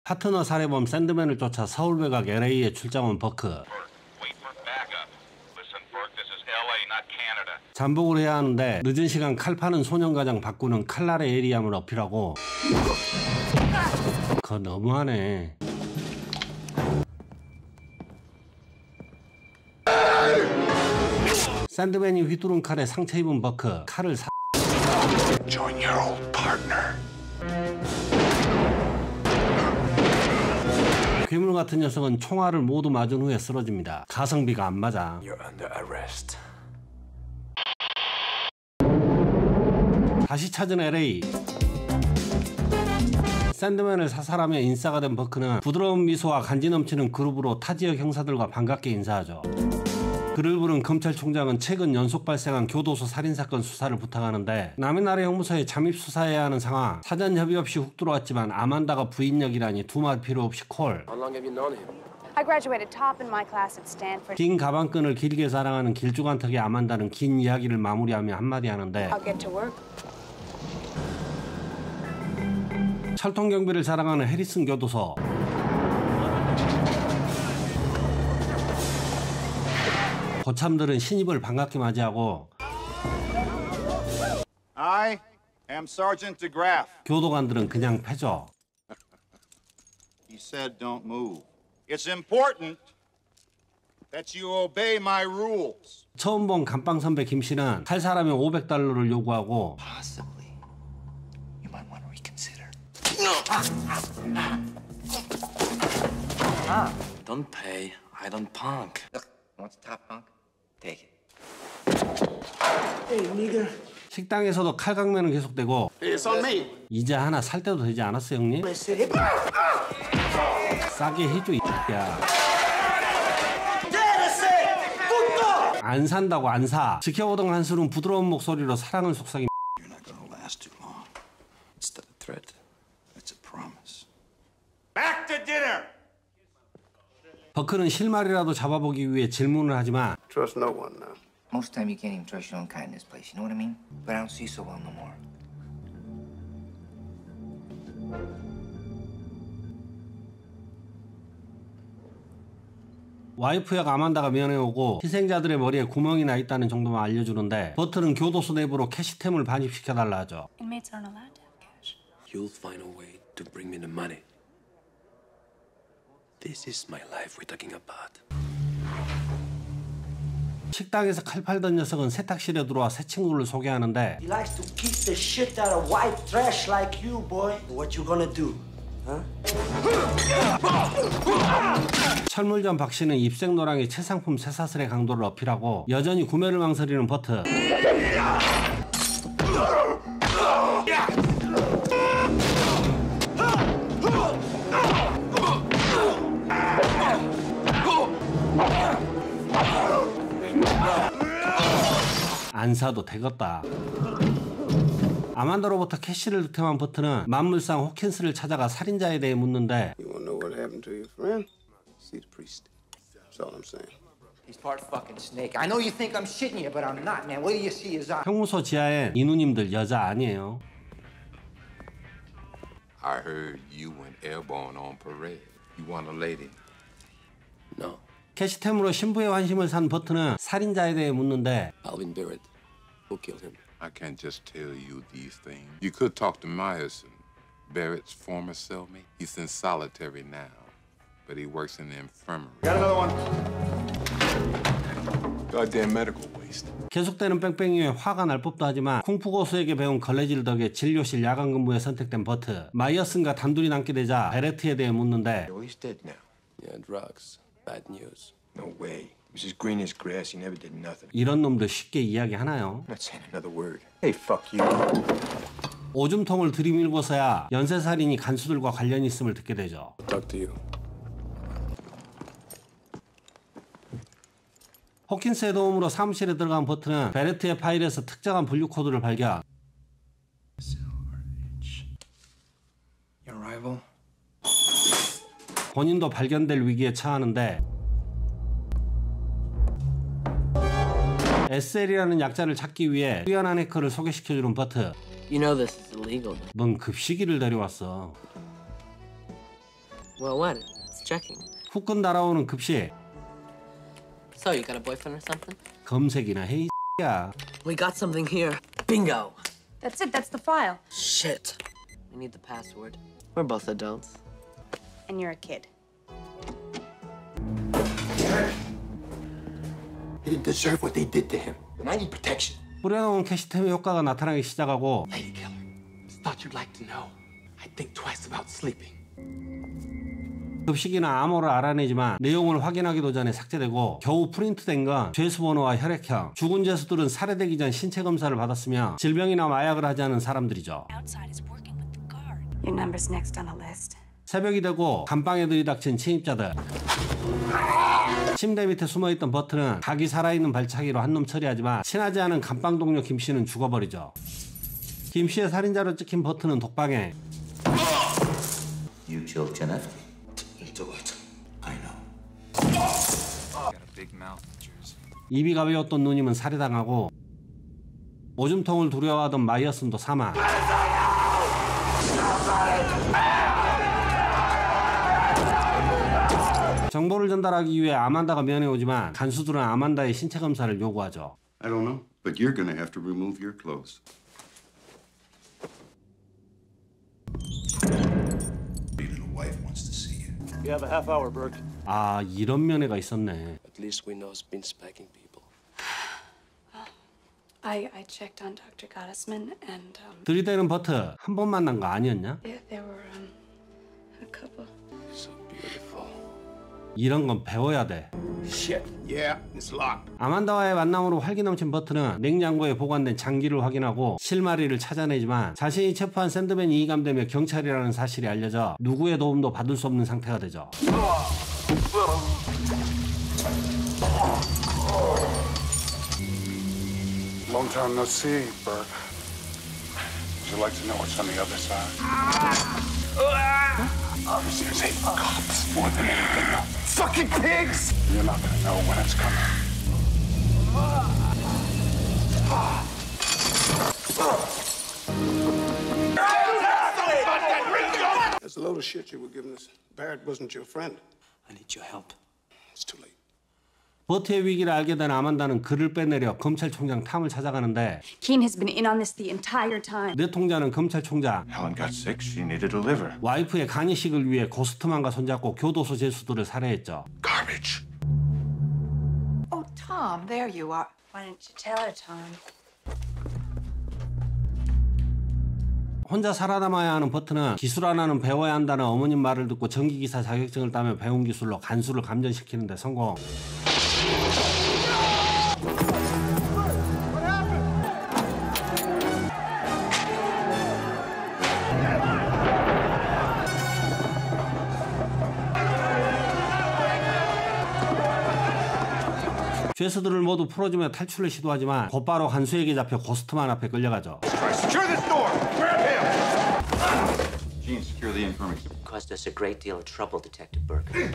파트너 살해범 샌드맨을 쫓아 서울 외곽 LA에 출장 온 버크. 잠복을 해야 하는데 늦은 시간 칼 파는 소년가장 바꾸는 칼날의 예리함을 어필하고. 그거 너무하네. 샌드맨이 휘두른 칼에 상처 입은 버크. 칼을 Join your old partner. 괴물 같은 녀석은 총알을 모두 맞은 후에 쓰러집니다. 가성비가 안 맞아. You're under arrest. 다시 찾은 LA. 샌드맨을 사살하며 인싸가 된 버크는 부드러운 미소와 간지 넘치는 그룹으로 타 지역 형사들과 반갑게 인사하죠. 그를 부른 검찰총장은 최근 연속 발생한 교도소 살인사건 수사를 부탁하는데 남의 나라 형무소에 잠입 수사해야 하는 상황. 사전 협의 없이 훅 들어왔지만 아만다가 부인 역이라니 두말 필요 없이 콜. How long have you known him? I graduated top in my class at Stanford. 긴 가방끈을 길게 자랑하는 길쭉한턱의 아만다는 긴 이야기를 마무리하며 한마디 하는데 I'll get to work. 철통 경비를 자랑하는 해리슨 교도소. 고참들은 신입을 반갑게 맞이하고 I am Sergeant DeGraff. 교도관들은 그냥 패죠. He said don't move. It's important that you obey my rules. 처음 본 감빵 선배 김 씨는 할 사람이 $500를 요구하고 Possibly. You might want to reconsider. Don't pay. I don't punk. Look, wants top punk? Take it. Hey, nigger. 식당에서도 칼강면은 계속되고 It's on me. 이제 하나 살 때도 되지 않았어 형님? 싸게 해줘 이 X야. 안 산다고 안 사. 지켜보던 한술은 부드러운 목소리로 사랑을 속삭임. You're not gonna last too long. It's not a threat. It's a promise. Back to dinner. 버크는 실마리라도 잡아보기 위해 질문을 하지만 Trust no one now. Most time you can't even trust your own kind in this place, you know what I mean? But I don't see so well no more. 와이프 역 아만다가 면회오고 희생자들의 머리에 구멍이 나 있다는 정도만 알려주는데 버트는 교도소 내부로 캐시템을 반입시켜달라 하죠. Inmates aren't allowed to have cash. You'll find a way to bring me the money. This is my life we're talking about. 식당에서 칼 팔던 녀석은 세탁실에 들어와 새 친구를 소개하는데 He likes to kick the shit out of white trash like you, boy. What you gonna do? 철물점 박 씨는 입생노랑의 최상품 쇠사슬의 강도를 어필하고 여전히 구매를 망설이는 버트. 안 사도 되겠다. 아만다로부터 캐시를 득템한 버트는 만물상 호킨스를 찾아가 살인자에 대해 묻는데 You wanna know what happened to your friend? See the priest. That's all I'm saying. He's part fucking snake. I know you think I'm shitting you, but I'm not, man. What do you see his eye? 형무소 지하엔 이 누님들 여자 아니에요. I heard you went airborne on parade. You want a lady? No. 캐시템으로 신부의 환심을 산 버트는 살인자에 대해 묻는데 Alvin Barrett. Who killed him? I can't just tell you these things. You could talk to Myerson, Barrett's former cellmate. He's in solitary now, but he works in the infirmary. Got another one. Goddamn medical waste. 계속되는 뺑뺑이에 화가 날 법도 하지만 쿵푸 고수에게 배운 걸레질 덕에 진료실 야간 근무에 선택된 버트. 마이어슨과 단둘이 남게 되자 베레트에 대해 묻는데 Well, he's dead now. Yeah, drugs. Bad news. No way. He was as green as grass. He never did nothing. 이런 놈들 쉽게 이야기하나요? I'm not saying another word. Hey, fuck you. 오줌통을 들이밀고서야 연쇄살인이 간수들과 관련이 있음을 듣게 되죠. Talk to you. 호킨스의 도움으로 사무실에 들어간 버트는 베레트의 파일에서 특정한 분류 코드를 발견. Your rival? 본인도 발견될 위기에 처하는데 SL이라는 약자를 찾기 위해 뛰어난 해커를 소개시켜주는 버트. You know this is illegal. 넌 급식이를 데려왔어. Well, what? It's checking. 후끈 달아오는 급식. So, you got a boyfriend or something? 검색이나 해, 야. We got something here. Bingo! That's it, that's the file. Shit. I need the password. We're both adults. And you're a kid. He didn't deserve what they did to him. And I need protection. 뿌려놓은 캐시템의 효과가 나타나기 시작하고 Lady killer. Thought you'd like to know. I think twice about sleeping. 급식이나 암호를 알아내지만 내용을 확인하기도 전에 삭제되고 겨우 프린트된 건 죄수번호와 혈액형. 죽은 죄수들은 살해되기 전 신체 검사를 받았으며 질병이나 마약을 하지 않은 사람들이죠. Your number's next on the list. 새벽이 되고 감방에 들이닥친 침입자들. 침대 밑에 숨어있던 버튼은 각이 살아있는 발차기로 한놈 처리하지만 친하지 않은 감방 동료 김씨는 죽어버리죠. 김씨의 살인자로 찍힌 버튼은 독방에. You killed Kenneth? Do it. I know. Got a big mouth in Jersey. 입이 가벼웠던 누님은 살해당하고 오줌통을 두려워하던 마이어슨도 사망. 정보를 전달하기 위해 아만다가 면회 오지만 간수들은 아만다의 신체 검사를 요구하죠. I don't know, but you're gonna have to remove your clothes. Your little wife wants to see you. You have a half hour, Burke. 아, 이런 면회가 있었네. At least we know it's been spagging people. I checked on Dr. Gottesman and 들이대는 버트 한 번 만난 거 아니었냐? there were a couple. So beautiful. 이런 건 배워야 돼. Shit. Yeah, it's locked. 아만다와의 만남으로 활기 넘친 버트는 냉장고에 보관된 장기를 확인하고 실마리를 찾아내지만 자신이 체포한 샌드맨이 이감되며 경찰이라는 사실이 알려져 누구의 도움도 받을 수 없는 상태가 되죠. Long time no see, Burke. Would you like to know what's on the other side? There's 8 cops more than anything else. Fucking pigs! You're not gonna know when it's coming. That's a load of shit you were giving us. Barrett wasn't your friend. I need your help. It's too late. 버트의 위기를 알게 된 아만다는 그를 빼내려 검찰총장 탐을 찾아가는데 Keen has been in on this the entire time. 내 통자는 검찰총장 Helen got sick. She needed a liver. 와이프의 간이식을 위해 고스트만과 손잡고 교도소 죄수들을 살해했죠. Garbage. Oh, Tom, there you are. Why didn't you tell her, Tom? 혼자 살아남아야 하는 버트는 기술 하나는 배워야 한다는 어머님 말을 듣고 전기기사 자격증을 따며 배운 기술로 간수를 감전시키는 데 성공. 죄수들을 모두 풀어주며 탈출을 시도하지만 곧바로 간수에게 잡혀 고스트만 앞에 끌려가죠. Secure this door. Grab him. Gene, secure the infirmary. Caused us a great deal of trouble, Detective Burke.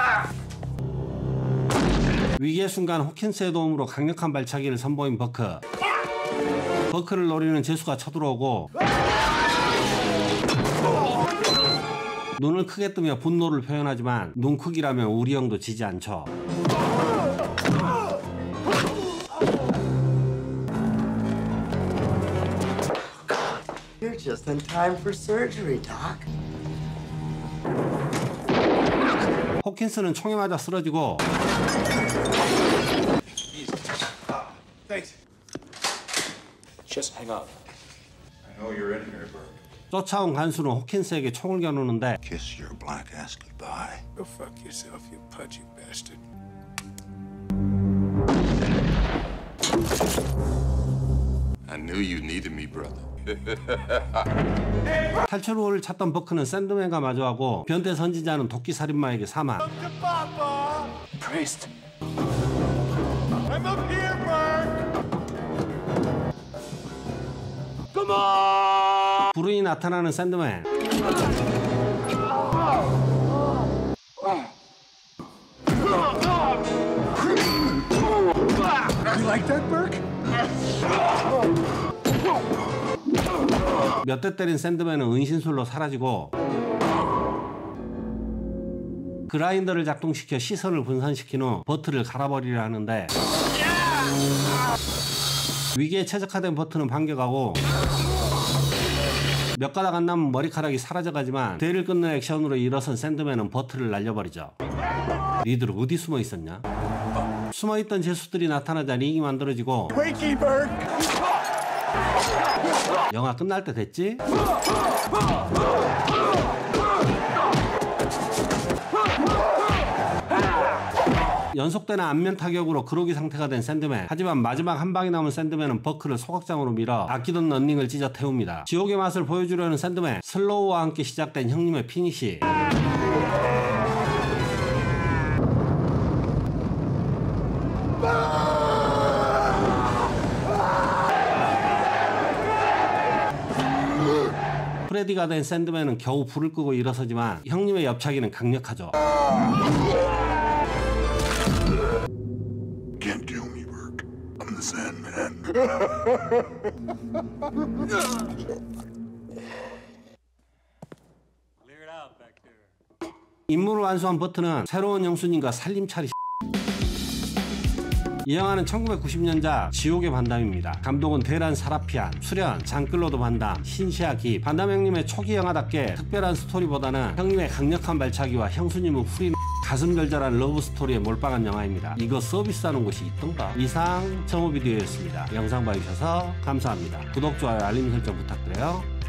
위기의 순간 호킨스의 도움으로 강력한 발차기를 선보인 버크. 버크를 노리는 죄수가 쳐들어오고 눈을 크게 뜨며 분노를 표현하지만 눈 크기라면 우리 형도 지지 않죠. You're just in time for surgery, Doc. 호킨스는 총에 맞아 쓰러지고 Thanks. Just hang up. I know you're in here, Burke. 쫓아온 간수는 호킨스에게 총을 겨누는데 Kiss your black ass goodbye. Go fuck yourself, you pudgy bastard. I knew you needed me, brother. 탈출구를 찾던 버크는 샌드맨과 마주하고 변태 선지자는 도끼 살인마에게 사망. Priest. I'm up here, Burke. 불운이 나타나는 샌드맨. You like that, Burke? 몇 대 때린 샌드맨은 은신술로 사라지고 그라인더를 작동시켜 시선을 분산시킨 후 버튼을 갈아버리려 하는데 위기에 최적화된 버튼은 반격하고 몇 가닥 안 남은 머리카락이 사라져가지만 대를 끊는 액션으로 일어선 샌드맨은 버튼을 날려버리죠. 니들 어디 숨어 있었냐? 숨어있던 죄수들이 나타나자 링이 만들어지고 영화 끝날 때 됐지? 연속되는 안면 타격으로 그로기 상태가 된 샌드맨. 하지만 마지막 한 방이 남은 샌드맨은 버크를 소각장으로 밀어 아끼던 런닝을 찢어 태웁니다. 지옥의 맛을 보여주려는 샌드맨. 슬로우와 함께 시작된 형님의 피니시. 프레디가 된 샌드맨은 겨우 불을 끄고 일어서지만 형님의 옆차기는 강력하죠. Can't kill me, Burke. I'm the Sandman. 임무를 완수한 버튼은 새로운 영수님과 살림차리. 이 영화는 1990년작 지옥의 반담입니다. 감독은 데란 사라피안, 출연 장클로드 반담, 신시아 기. 반담 형님의 초기 영화답게 특별한 스토리보다는 형님의 강력한 발차기와 형수님의 후린 가슴 절절한 러브 스토리에 몰빵한 영화입니다. 이거 서비스하는 곳이 있던가? 이상 정오비디오였습니다. 영상 봐주셔서 감사합니다. 구독, 좋아요, 알림 설정 부탁드려요.